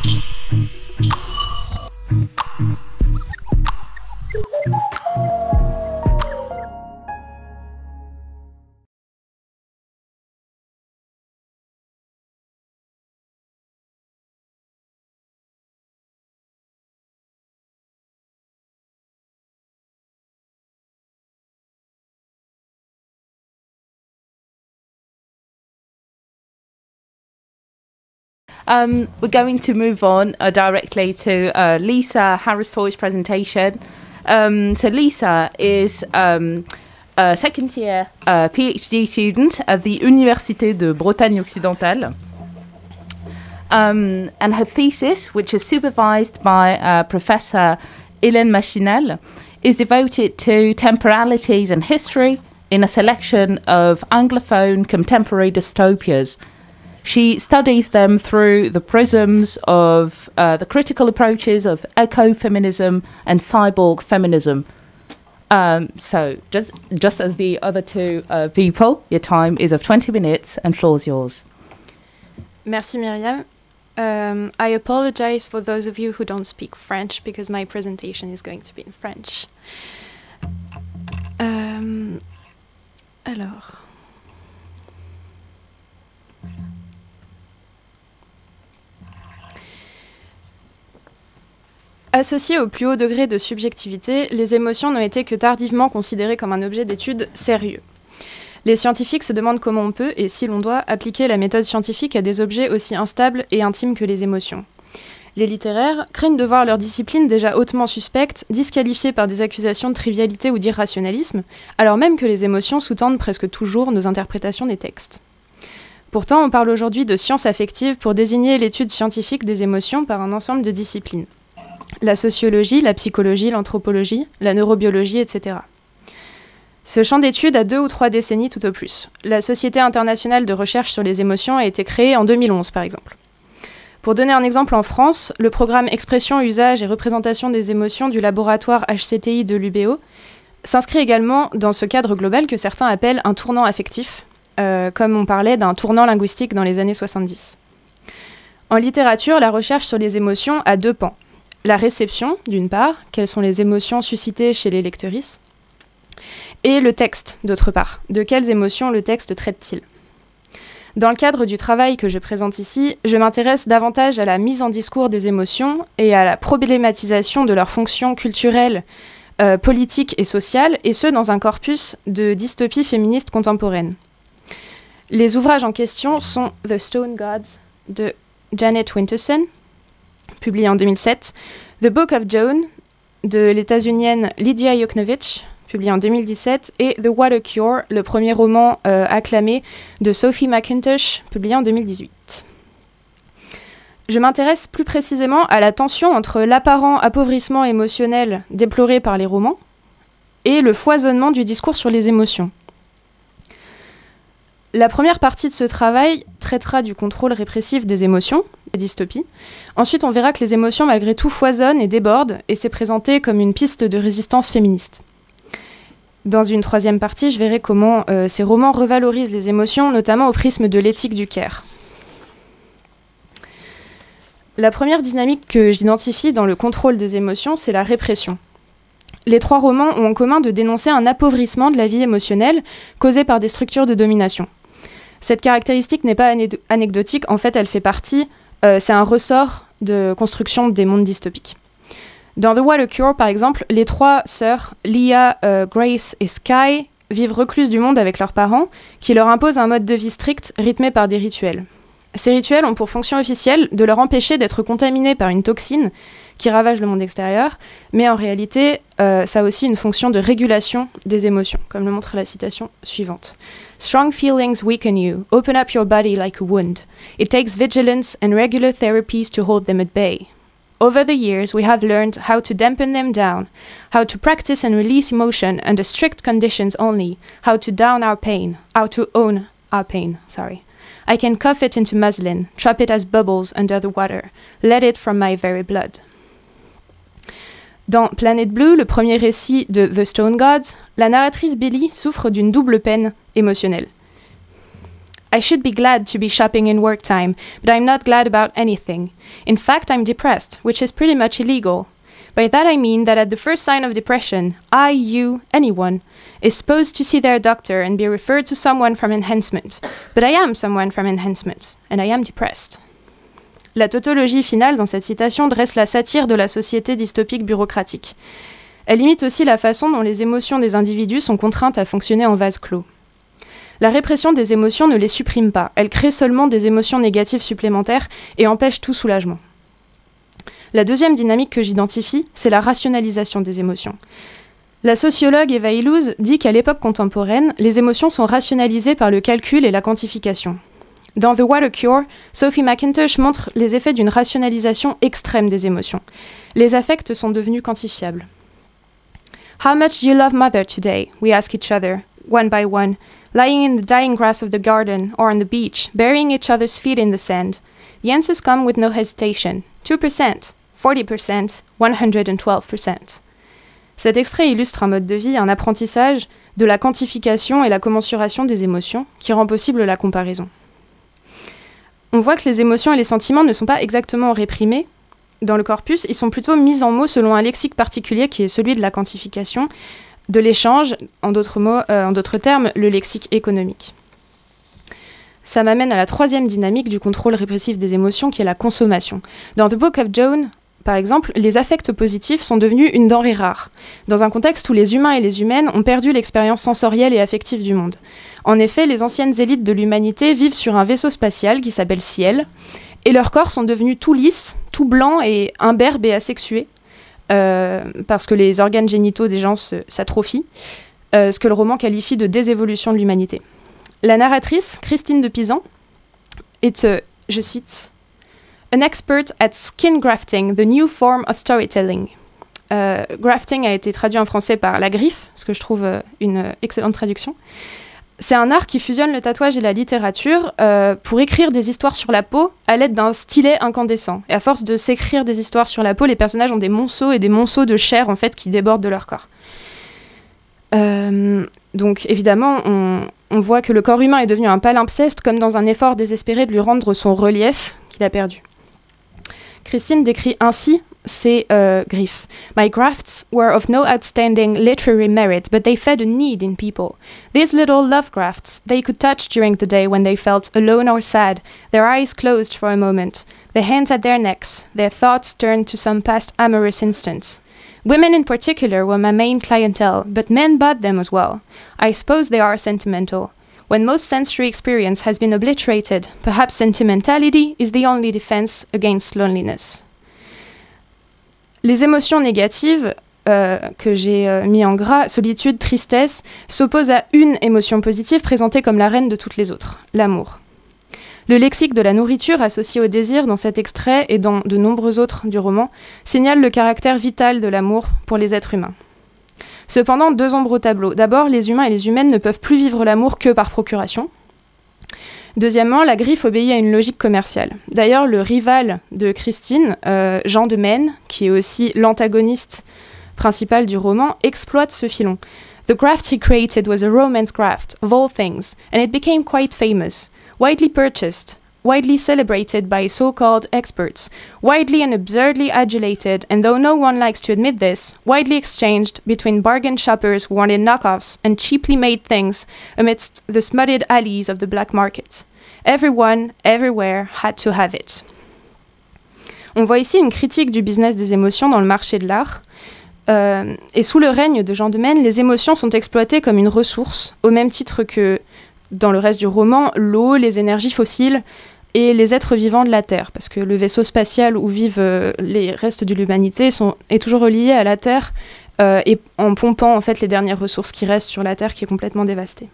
We're going to move on directly to Lisa Harris-Toy's presentation. So Lisa is a second-year PhD student at the Université de Bretagne Occidentale. And her thesis, which is supervised by Professor Hélène Machinel, is devoted to temporalities and history in a selection of Anglophone contemporary dystopias. She studies them through the prisms of the critical approaches of ecofeminism and cyborg feminism. So just as the other two people, your time is of 20 minutes and floor's yours. Merci Myriam. I apologize for those of you who don't speak French because my presentation is going to be in French. Alors... Associées au plus haut degré de subjectivité, les émotions n'ont été que tardivement considérées comme un objet d'étude sérieux. Les scientifiques se demandent comment on peut, et si l'on doit, appliquer la méthode scientifique à des objets aussi instables et intimes que les émotions. Les littéraires craignent de voir leur discipline déjà hautement suspecte, disqualifiée par des accusations de trivialité ou d'irrationalisme, alors même que les émotions sous-tendent presque toujours nos interprétations des textes. Pourtant, on parle aujourd'hui de science affective pour désigner l'étude scientifique des émotions par un ensemble de disciplines. La sociologie, la psychologie, l'anthropologie, la neurobiologie, etc. Ce champ d'études a 2 ou 3 décennies tout au plus. La Société internationale de recherche sur les émotions a été créée en 2011, par exemple. Pour donner un exemple en France, le programme Expression, usage et représentation des émotions du laboratoire HCTI de l'UBO s'inscrit également dans ce cadre global que certains appellent un tournant affectif, comme on parlait d'un tournant linguistique dans les années 70. En littérature, la recherche sur les émotions a 2 pans. La réception, d'une part, quelles sont les émotions suscitées chez les lectrices, et le texte, d'autre part, de quelles émotions le texte traite-t-il. Dans le cadre du travail que je présente ici, je m'intéresse davantage à la mise en discours des émotions et à la problématisation de leurs fonctions culturelles, politiques et sociales, et ce dans un corpus de dystopie féministe contemporaine. Les ouvrages en question sont The Stone Gods de Janet Winterson, publié en 2007, The Book of Joan, de l'états-unienne Lydia Yuknovich, publié en 2017, et The Water Cure, le premier roman acclamé de Sophie McIntosh, publié en 2018. Je m'intéresse plus précisément à la tension entre l'apparent appauvrissement émotionnel déploré par les romans et le foisonnement du discours sur les émotions. La première partie de ce travail traitera du contrôle répressif des émotions, des dystopies. Ensuite, on verra que les émotions, malgré tout, foisonnent et débordent, et c'est présenté comme une piste de résistance féministe. Dans une troisième partie, je verrai comment ces romans revalorisent les émotions, notamment au prisme de l'éthique du care. La première dynamique que j'identifie dans le contrôle des émotions, c'est la répression. Les 3 romans ont en commun de dénoncer un appauvrissement de la vie émotionnelle causé par des structures de domination. Cette caractéristique n'est pas anecdotique, en fait elle fait partie, c'est un ressort de construction des mondes dystopiques. Dans The Water Cure, par exemple, les 3 sœurs, Leah, Grace et Sky, vivent recluses du monde avec leurs parents, qui leur imposent un mode de vie strict rythmé par des rituels. Ces rituels ont pour fonction officielle de leur empêcher d'être contaminés par une toxine qui ravage le monde extérieur, mais en réalité, ça a aussi une fonction de régulation des émotions, comme le montre la citation suivante. Strong feelings weaken you, open up your body like a wound. It takes vigilance and regular therapies to hold them at bay. Over the years, we have learned how to dampen them down, how to practice and release emotion under strict conditions only, how to down our pain, how to own our pain, I can cuff it into muslin, trap it as bubbles under the water, let it from my very blood. Dans Planet Blue, le premier récit de The Stone Gods, la narratrice Billy souffre d'une double peine émotionnelle. I should be glad to be shopping in work time, but I'm not glad about anything. In fact, I'm depressed, which is pretty much illegal. By that I mean that at the first sign of depression, I, you, anyone, is supposed to see their doctor and be referred to someone from enhancement. But I am someone from enhancement, and I am depressed. La tautologie finale dans cette citation dresse la satire de la société dystopique bureaucratique. Elle imite aussi la façon dont les émotions des individus sont contraintes à fonctionner en vase clos. La répression des émotions ne les supprime pas, elle crée seulement des émotions négatives supplémentaires et empêche tout soulagement. La deuxième dynamique que j'identifie, c'est la rationalisation des émotions. La sociologue Eva Illouz dit qu'à l'époque contemporaine, les émotions sont rationalisées par le calcul et la quantification. Dans The Water Cure, Sophie McIntosh montre les effets d'une rationalisation extrême des émotions. Les affects sont devenus quantifiables. How much do you love mother today? We ask each other, one by one, lying in the dying grass of the garden or on the beach, burying each other's feet in the sand. The answers come with no hesitation. 2%, 40%, 112%. Cet extrait illustre un mode de vie, un apprentissage de la quantification et la commensuration des émotions qui rend possible la comparaison. On voit que les émotions et les sentiments ne sont pas exactement réprimés dans le corpus, ils sont plutôt mis en mots selon un lexique particulier qui est celui de la quantification, de l'échange, en d'autres termes, le lexique économique. Ça m'amène à la troisième dynamique du contrôle répressif des émotions, qui est la consommation. Dans The Book of Joan, par exemple, les affects positifs sont devenus une denrée rare, dans un contexte où les humains et les humaines ont perdu l'expérience sensorielle et affective du monde. En effet, les anciennes élites de l'humanité vivent sur un vaisseau spatial qui s'appelle Ciel, et leurs corps sont devenus tout lisses, tout blancs et imberbes et asexués, parce que les organes génitaux des gens s'atrophient, ce que le roman qualifie de désévolution de l'humanité. La narratrice, Christine de Pisan, est, je cite, « An expert at skin grafting, the new form of storytelling ». Grafting a été traduit en français par la griffe, ce que je trouve une excellente traduction. C'est un art qui fusionne le tatouage et la littérature pour écrire des histoires sur la peau à l'aide d'un stylet incandescent. Et à force de s'écrire des histoires sur la peau, les personnages ont des monceaux et des monceaux de chair en fait, qui débordent de leur corps. Donc évidemment, on voit que le corps humain est devenu un palimpseste comme dans un effort désespéré de lui rendre son relief qu'il a perdu. Christine décrit ainsi ces griffes. My grafts were of no outstanding literary merit, but they fed a need in people. These little love grafts they could touch during the day when they felt alone or sad, their eyes closed for a moment, their hands at their necks, their thoughts turned to some past amorous instant. Women in particular were my main clientele, but men bought them as well. I suppose they are sentimental. When most sensory experience has been obliterated, perhaps sentimentality is the only defense against loneliness. Les émotions négatives que j'ai mis en gras, solitude, tristesse, s'opposent à une émotion positive présentée comme la reine de toutes les autres, l'amour. Le lexique de la nourriture associé au désir dans cet extrait et dans de nombreux autres du roman signale le caractère vital de l'amour pour les êtres humains. Cependant, deux ombres au tableau. D'abord, les humains et les humaines ne peuvent plus vivre l'amour que par procuration. Deuxièmement, la griffe obéit à une logique commerciale. D'ailleurs, le rival de Christine, Jean de Maine, qui est aussi l'antagoniste principal du roman, exploite ce filon. The graft he created was a romance graft, of all things, and it became quite famous, widely purchased, widely celebrated by so-called experts, widely and absurdly adulated, and though no one likes to admit this, widely exchanged between bargain shoppers who wanted knockoffs and cheaply made things amidst the smutted alleys of the black market. Everyone, everywhere, had to have it. On voit ici une critique du business des émotions dans le marché de l'art. Et sous le règne de Jean de Maine, les émotions sont exploitées comme une ressource, au même titre que, dans le reste du roman, l'eau, les énergies fossiles et les êtres vivants de la Terre, parce que le vaisseau spatial où vivent les restes de l'humanité est toujours relié à la Terre et en pompant en fait les dernières ressources qui restent sur la Terre qui est complètement dévastée.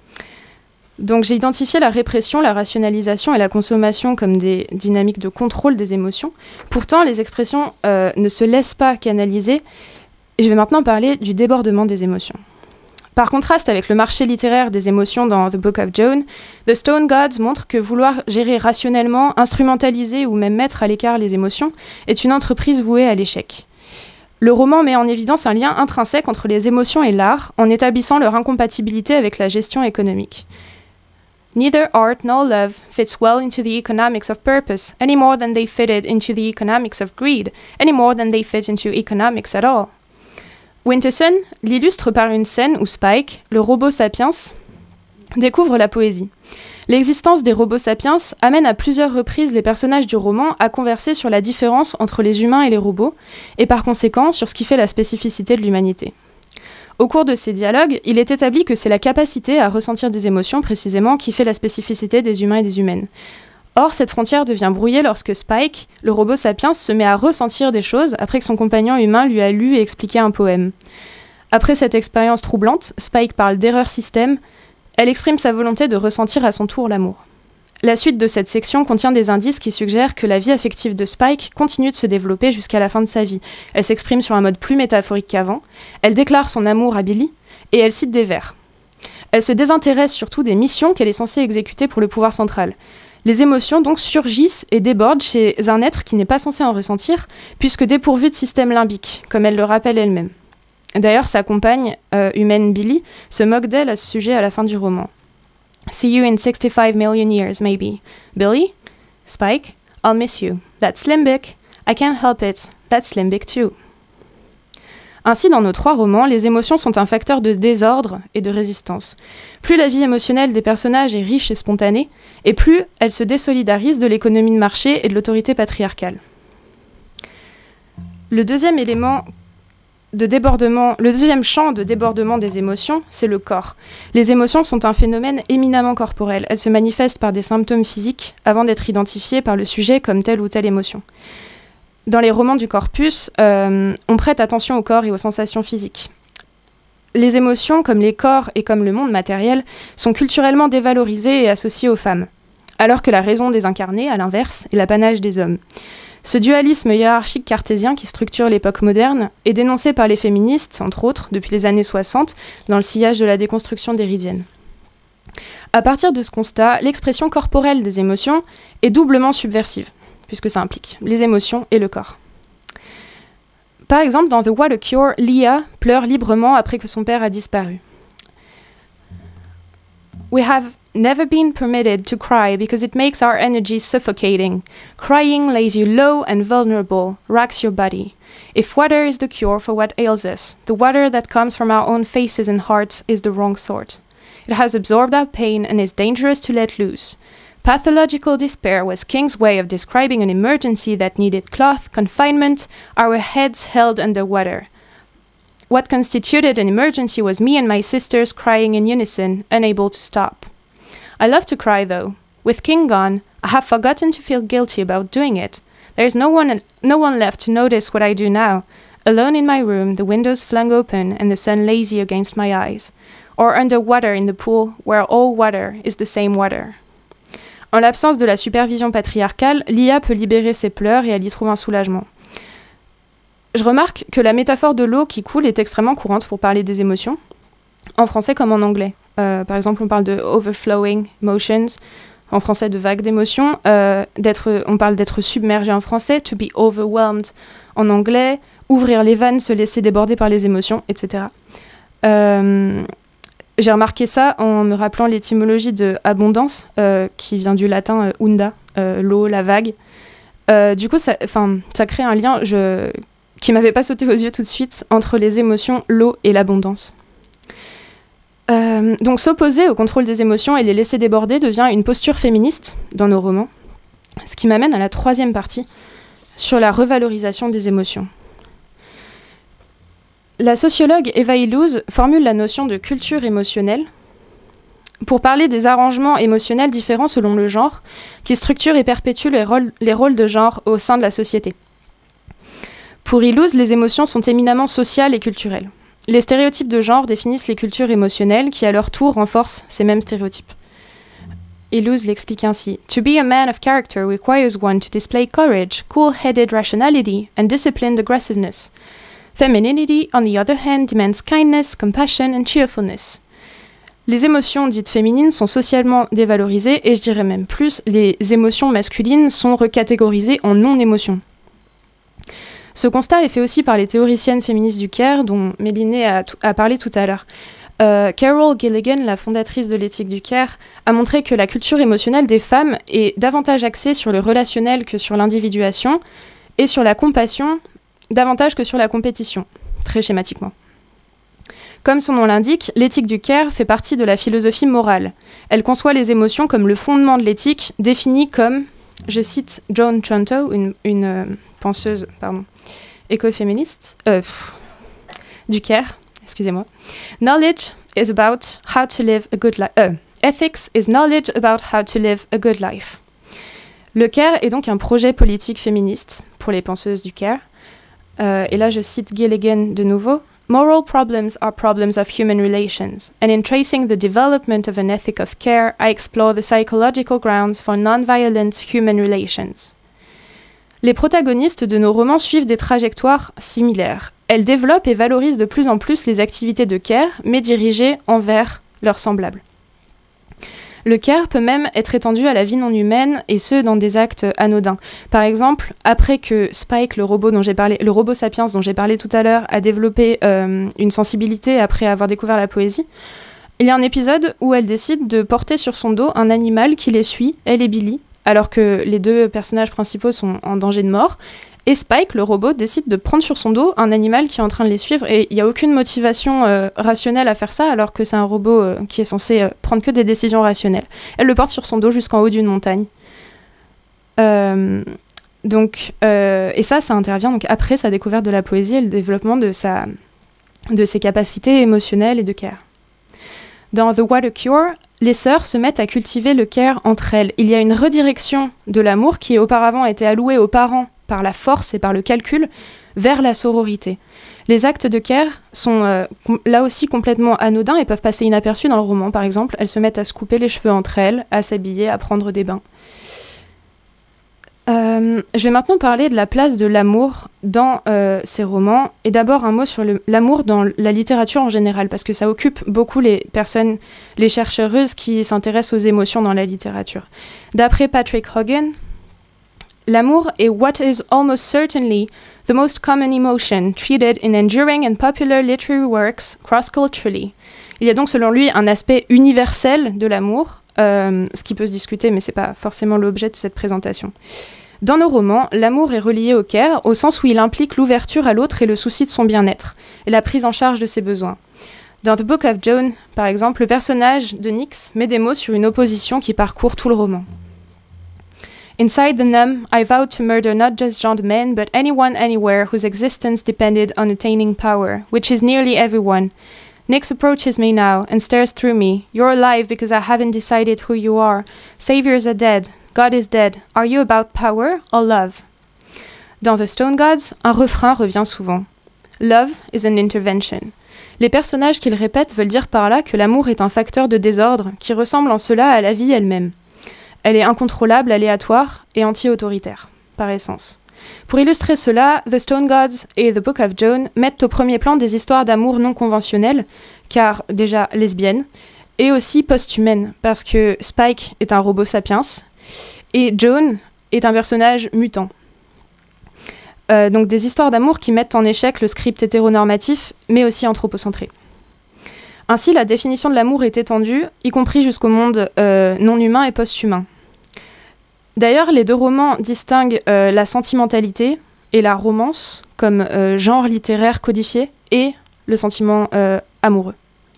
Donc j'ai identifié la répression, la rationalisation et la consommation comme des dynamiques de contrôle des émotions. Pourtant, les expressions ne se laissent pas canaliser. Et je vais maintenant parler du débordement des émotions. Par contraste avec le marché littéraire des émotions dans The Book of Joan, The Stone Gods montre que vouloir gérer rationnellement, instrumentaliser ou même mettre à l'écart les émotions est une entreprise vouée à l'échec. Le roman met en évidence un lien intrinsèque entre les émotions et l'art en établissant leur incompatibilité avec la gestion économique. Neither art nor love fits well into the economics of purpose, any more than they fitted into the economics of greed, any more than they fit into economics at all. Winterson l'illustre par une scène où Spike, le robot sapiens, découvre la poésie. L'existence des robots sapiens amène à plusieurs reprises les personnages du roman à converser sur la différence entre les humains et les robots, et par conséquent sur ce qui fait la spécificité de l'humanité. Au cours de ces dialogues, il est établi que c'est la capacité à ressentir des émotions précisément qui fait la spécificité des humains et des humaines. Or, cette frontière devient brouillée lorsque Spike, le robot sapiens, se met à ressentir des choses après que son compagnon humain lui a lu et expliqué un poème. Après cette expérience troublante, Spike parle d'erreur système. Elle exprime sa volonté de ressentir à son tour l'amour. La suite de cette section contient des indices qui suggèrent que la vie affective de Spike continue de se développer jusqu'à la fin de sa vie. Elle s'exprime sur un mode plus métaphorique qu'avant, elle déclare son amour à Billy, et elle cite des vers. Elle se désintéresse surtout des missions qu'elle est censée exécuter pour le pouvoir central. Les émotions donc surgissent et débordent chez un être qui n'est pas censé en ressentir, puisque dépourvu de système limbique, comme elle le rappelle elle-même. D'ailleurs, sa compagne, humaine Billy, se moque d'elle à ce sujet à la fin du roman. See you in 65 million years, maybe. Billy? Spike? I'll miss you. That's limbic. I can't help it. That's limbic too. Ainsi, dans nos 3 romans, les émotions sont un facteur de désordre et de résistance. Plus la vie émotionnelle des personnages est riche et spontanée, et plus elle se désolidarise de l'économie de marché et de l'autorité patriarcale. Le deuxième champ de débordement des émotions, c'est le corps. Les émotions sont un phénomène éminemment corporel. Elles se manifestent par des symptômes physiques avant d'être identifiées par le sujet comme telle ou telle émotion. Dans les romans du corpus, on prête attention au corps et aux sensations physiques. Les émotions, comme les corps et comme le monde matériel, sont culturellement dévalorisées et associées aux femmes, alors que la raison des incarnés, à l'inverse, est l'apanage des hommes. Ce dualisme hiérarchique cartésien qui structure l'époque moderne est dénoncé par les féministes, entre autres, depuis les années 60, dans le sillage de la déconstruction déridienne. À partir de ce constat, l'expression corporelle des émotions est doublement subversive, puisque ça implique les émotions et le corps. Par exemple, dans The What a Cure, Leah pleure librement après que son père a disparu. We have never been permitted to cry because it makes our energy suffocating. Crying lays you low and vulnerable, racks your body. If water is the cure for what ails us, the water that comes from our own faces and hearts is the wrong sort. It has absorbed our pain and is dangerous to let loose. Pathological despair was King's way of describing an emergency that needed cloth, confinement, our heads held under water. What constituted an emergency was me and my sisters crying in unison, unable to stop. I love to cry, though. With King gone, I have forgotten to feel guilty about doing it. There is no one left to notice what I do now. Alone in my room, the windows flung open and the sun lazy against my eyes. Or under water in the pool, where all water is the same water. En l'absence de la supervision patriarcale, Leah peut libérer ses pleurs et elle y trouve un soulagement. Je remarque que la métaphore de l'eau qui coule est extrêmement courante pour parler des émotions, en français comme en anglais. Par exemple, on parle de overflowing emotions, en français de vagues d'émotions. On parle d'être submergé en français, to be overwhelmed en anglais, ouvrir les vannes, se laisser déborder par les émotions, etc. J'ai remarqué ça en me rappelant l'étymologie de abondance, qui vient du latin unda, l'eau, la vague. Du coup, ça crée un lien qui m'avait pas sauté aux yeux tout de suite entre les émotions, l'eau et l'abondance. Donc s'opposer au contrôle des émotions et les laisser déborder devient une posture féministe dans nos romans, ce qui m'amène à la 3e partie, sur la revalorisation des émotions. La sociologue Eva Illouz formule la notion de culture émotionnelle pour parler des arrangements émotionnels différents selon le genre, qui structurent et perpétuent les rôles de genre au sein de la société. Pour Illouz, les émotions sont éminemment sociales et culturelles. Les stéréotypes de genre définissent les cultures émotionnelles qui, à leur tour, renforcent ces mêmes stéréotypes. Illouz l'explique ainsi. To be a man of character requires one to display courage, cool-headed rationality, and disciplined aggressiveness. Femininity, on the other hand, demands kindness, compassion, and cheerfulness. Les émotions dites féminines sont socialement dévalorisées et je dirais même plus, les émotions masculines sont recatégorisées en non-émotions. Ce constat est fait aussi par les théoriciennes féministes du Caire, dont Mélinée a parlé tout à l'heure. Carol Gilligan, la fondatrice de l'éthique du care, a montré que la culture émotionnelle des femmes est davantage axée sur le relationnel que sur l'individuation et sur la compassion davantage que sur la compétition, très schématiquement. Comme son nom l'indique, l'éthique du care fait partie de la philosophie morale. Elle conçoit les émotions comme le fondement de l'éthique, définie comme, je cite Joan Tronto, une penseuse écoféministe du care, excusez-moi. Knowledge is about how to live a good life. Ethics is knowledge about how to live a good life. Le care est donc un projet politique féministe pour les penseuses du care. Et là, je cite Gilligan de nouveau. Moral problems are problems of human relations, and in tracing the development of an ethic of care, I explore the psychological grounds for non-violent human relations. Les protagonistes de nos romans suivent des trajectoires similaires. Elles développent et valorisent de plus en plus les activités de care, mais dirigées envers leurs semblables. Le care peut même être étendu à la vie non humaine, et ce, dans des actes anodins. Par exemple, après que Spike, le robot sapiens dont j'ai parlé tout à l'heure, a développé une sensibilité après avoir découvert la poésie, il y a un épisode où elle décide de porter sur son dos un animal qui les suit, elle et Billy, alors que les deux personnages principaux sont en danger de mort. Et Spike, le robot, décide de prendre sur son dos un animal qui est en train de les suivre. Et il n'y a aucune motivation rationnelle à faire ça, alors que c'est un robot qui est censé prendre que des décisions rationnelles. Elle le porte sur son dos jusqu'en haut d'une montagne. Et ça intervient donc après sa découverte de la poésie et le développement de ses capacités émotionnelles et de care. Dans The What a Cure, les sœurs se mettent à cultiver le care entre elles. Il y a une redirection de l'amour qui auparavant était alloué aux parents par la force et par le calcul, vers la sororité. Les actes de care sont là aussi complètement anodins et peuvent passer inaperçus dans le roman, par exemple. Elles se mettent à se couper les cheveux entre elles, à s'habiller, à prendre des bains. Je vais maintenant parler de la place de l'amour dans ces romans. Et d'abord un mot sur l'amour dans la littérature en général, parce que ça occupe beaucoup les personnes, les chercheuses qui s'intéressent aux émotions dans la littérature. D'après Patrick Hogan, l'amour est what is almost certainly the most common emotion treated in enduring and popular literary works cross-culturally. Il y a donc selon lui un aspect universel de l'amour, ce qui peut se discuter mais c'est pas forcément l'objet de cette présentation. Dans nos romans, l'amour est relié au care au sens où il implique l'ouverture à l'autre et le souci de son bien-être et la prise en charge de ses besoins. Dans The Book of Joan, par exemple, le personnage de Nyx met des mots sur une opposition qui parcourt tout le roman. Inside the numb, I vowed to murder not just Jean de Maine, but anyone anywhere whose existence depended on attaining power, which is nearly everyone. Nyx approaches me now and stares through me. You're alive because I haven't decided who you are. Saviors are dead. God is dead. Are you about power or love? Dans The Stone Gods, un refrain revient souvent. Love is an intervention. Les personnages qu'ils répètent veulent dire par là que l'amour est un facteur de désordre qui ressemble en cela à la vie elle-même. Elle est incontrôlable, aléatoire et anti-autoritaire, par essence. Pour illustrer cela, The Stone Gods et The Book of Joan mettent au premier plan des histoires d'amour non conventionnelles, car déjà lesbiennes, et aussi post-humaines, parce que Spike est un robot sapiens, et Joan est un personnage mutant. Donc des histoires d'amour qui mettent en échec le script hétéronormatif, mais aussi anthropocentré. Ainsi, la définition de l'amour est étendue, y compris jusqu'au monde non humain et post-humain. D'ailleurs, les deux romans distinguent la sentimentalité et la romance comme genre littéraire codifié et le sentiment amoureux.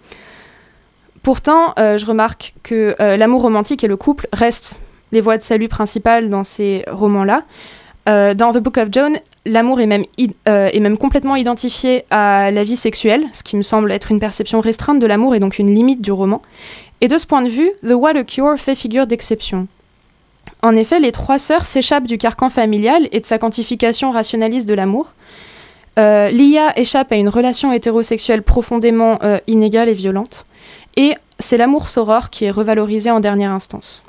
Pourtant, je remarque que l'amour romantique et le couple restent les voies de salut principales dans ces romans-là. Dans The Book of Joan, l'amour est même complètement identifié à la vie sexuelle, ce qui me semble être une perception restreinte de l'amour et donc une limite du roman. Et de ce point de vue, The What a Cure fait figure d'exception. En effet, les trois sœurs s'échappent du carcan familial et de sa quantification rationaliste de l'amour. Lia échappe à une relation hétérosexuelle profondément inégale et violente. Et c'est l'amour soror qui est revalorisé en dernière instance.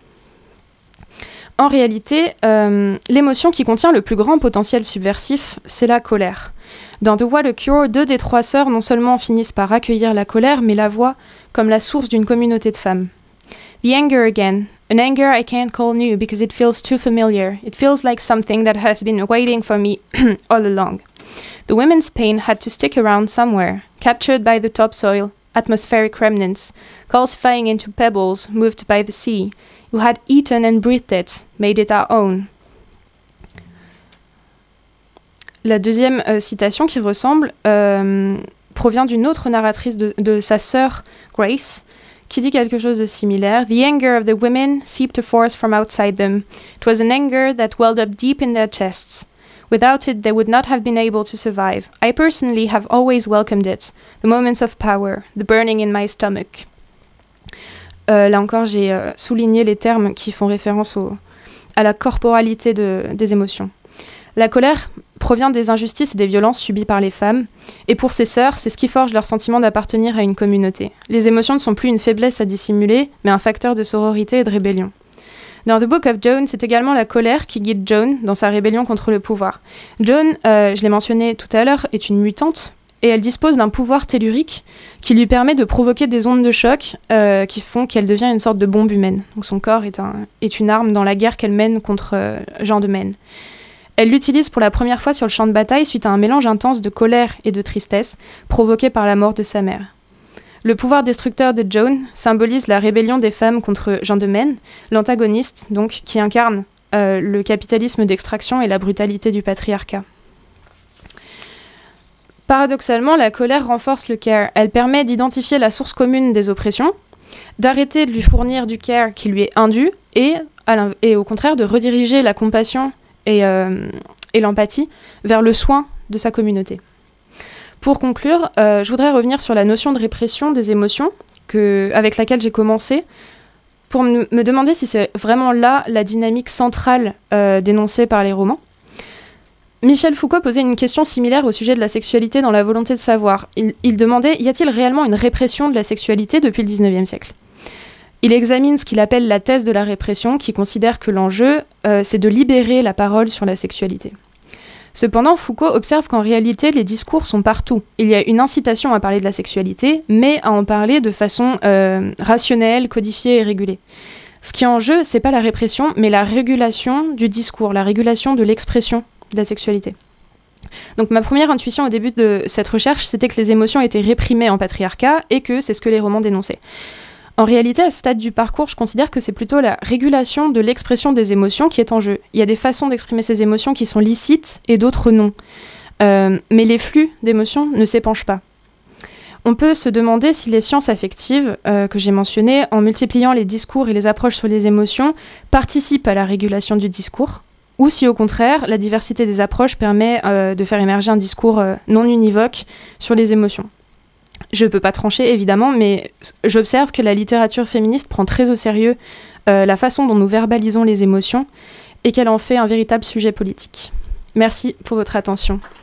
En réalité, l'émotion qui contient le plus grand potentiel subversif, c'est la colère. Dans The What a Cure, 2 des 3 sœurs non seulement finissent par accueillir la colère, mais la voient comme la source d'une communauté de femmes. The anger again. An anger I can't call new because it feels too familiar. It feels like something that has been waiting for me all along. The women's pain had to stick around somewhere, captured by the topsoil, atmospheric remnants, calcifying into pebbles moved by the sea, who had eaten and breathed it, made it our own. La deuxième citation qui ressemble provient d'une autre narratrice de sa sœur Grace, qui dit quelque chose de similaire. The anger of the women seeped a force from outside them. It was an anger that welled up deep in their chests. Without it, they would not have been able to survive. I personally have always welcomed it. The moments of power, the burning in my stomach. Là encore, j'ai souligné les termes qui font référence à la corporalité des émotions. La colère provient des injustices et des violences subies par les femmes, et pour ces sœurs, c'est ce qui forge leur sentiment d'appartenir à une communauté. Les émotions ne sont plus une faiblesse à dissimuler, mais un facteur de sororité et de rébellion. Dans The Book of Joan, c'est également la colère qui guide Joan dans sa rébellion contre le pouvoir. Joan, je l'ai mentionné tout à l'heure, est une mutante, et elle dispose d'un pouvoir tellurique qui lui permet de provoquer des ondes de choc qui font qu'elle devient une sorte de bombe humaine. Donc son corps est une arme dans la guerre qu'elle mène contre Jean de Maine. Elle l'utilise pour la première fois sur le champ de bataille suite à un mélange intense de colère et de tristesse provoqué par la mort de sa mère. Le pouvoir destructeur de Joan symbolise la rébellion des femmes contre Jean de Maine, l'antagoniste donc qui incarne le capitalisme d'extraction et la brutalité du patriarcat. Paradoxalement, la colère renforce le care. Elle permet d'identifier la source commune des oppressions, d'arrêter de lui fournir du care qui lui est indu et au contraire de rediriger la compassion et l'empathie vers le soin de sa communauté. Pour conclure, je voudrais revenir sur la notion de répression des émotions avec laquelle j'ai commencé, pour me demander si c'est vraiment là la dynamique centrale dénoncée par les romans. Michel Foucault posait une question similaire au sujet de la sexualité dans La volonté de savoir. Il demandait « Y a-t-il réellement une répression de la sexualité depuis le XIXe siècle ?» Il examine ce qu'il appelle la thèse de la répression, qui considère que l'enjeu, c'est de libérer la parole sur la sexualité. Cependant, Foucault observe qu'en réalité, les discours sont partout. Il y a une incitation à parler de la sexualité, mais à en parler de façon rationnelle, codifiée et régulée. Ce qui est en jeu, c'est pas la répression, mais la régulation du discours, la régulation de l'expression de la sexualité. Donc ma première intuition au début de cette recherche, c'était que les émotions étaient réprimées en patriarcat et que c'est ce que les romans dénonçaient. En réalité, à ce stade du parcours, je considère que c'est plutôt la régulation de l'expression des émotions qui est en jeu. Il y a des façons d'exprimer ces émotions qui sont licites et d'autres non. Mais les flux d'émotions ne s'épanchent pas. On peut se demander si les sciences affectives, que j'ai mentionnées, en multipliant les discours et les approches sur les émotions, participent à la régulation du discours, ou si au contraire, la diversité des approches permet de faire émerger un discours non univoque sur les émotions. Je ne peux pas trancher, évidemment, mais j'observe que la littérature féministe prend très au sérieux la façon dont nous verbalisons les émotions et qu'elle en fait un véritable sujet politique. Merci pour votre attention.